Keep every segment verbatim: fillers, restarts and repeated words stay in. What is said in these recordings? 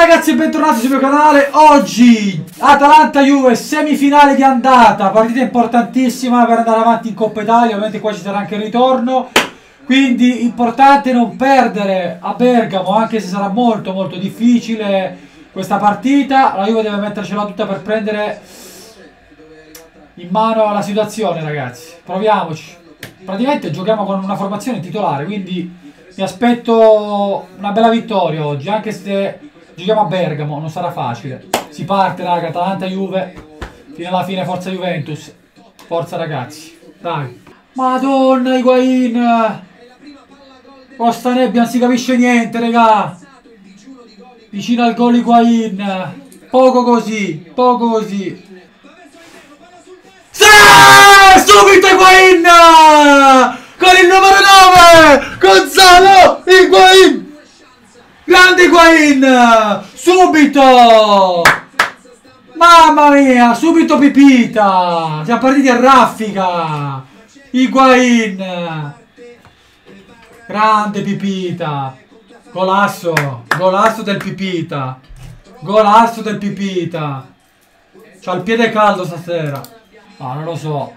ragazzi e bentornati sul mio canale. Oggi Atalanta-Juve, semifinale di andata, partita importantissima per andare avanti in Coppa Italia. Ovviamente qua ci sarà anche il ritorno, quindi importante non perdere a Bergamo, anche se sarà molto molto difficile questa partita. La Juve deve mettercela tutta per prendere in mano la situazione, ragazzi. Proviamoci. Praticamente giochiamo con una formazione titolare, quindi mi aspetto una bella vittoria oggi, anche se giochiamo a Bergamo, non sarà facile. Si parte, raga, Atalanta-Juve, fino alla fine, forza Juventus. Forza, ragazzi, dai. Madonna, Higuain! Con sta nebbia non si capisce niente, raga. Vicino al gol Higuain. Poco così, poco così. Sì! Subito Higuain! Con il numero nove! Gonzalo Higuain! Grande Higuain! Subito! Mamma mia! Subito pipita! Siamo partiti a raffica! Higuain! Grande pipita! Golasso! Golasso del pipita! Golasso del pipita! C'ha il piede caldo stasera! Ah, non lo so!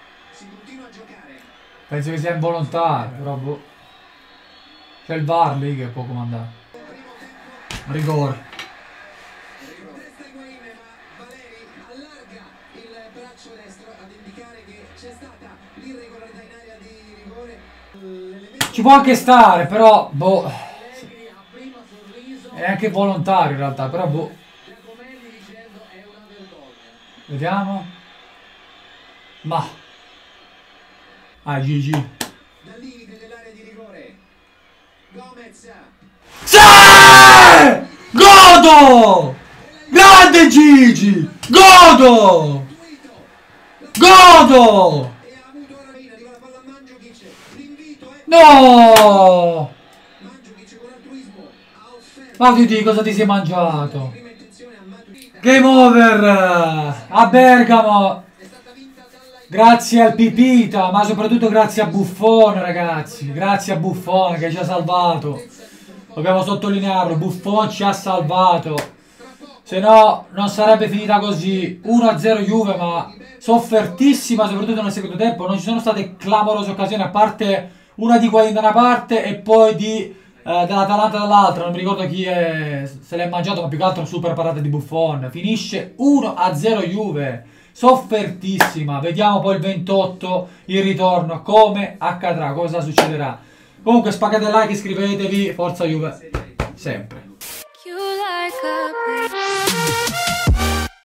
Penso che sia involontario, però boh. C'è il V A R lì che può comandare. Rigore. Ci può anche stare, però boh. È anche volontario in realtà, però boh. Vediamo. Ma ah, G G. Sì! Godo! Grande Gigi! Godo! Godo! No! Ma ti dico cosa ti sei mangiato? Game over! A Bergamo! Grazie al Pipita, ma soprattutto grazie a Buffon, ragazzi. Grazie a Buffon che ci ha salvato. Dobbiamo sottolinearlo, Buffon ci ha salvato. Se no non sarebbe finita così. uno a zero Juve, ma soffertissima, soprattutto nel secondo tempo. Non ci sono state clamorose occasioni, a parte una di Higuain da una parte e poi di eh, dell'Atalanta dall'altra. Non mi ricordo chi è, se l'è mangiato, ma più che altro super parata di Buffon. Finisce uno a zero Juve. Soffertissima. Vediamo poi il ventotto, il ritorno, come accadrà, cosa succederà. Comunque spaccate like, iscrivetevi, forza Juve sempre.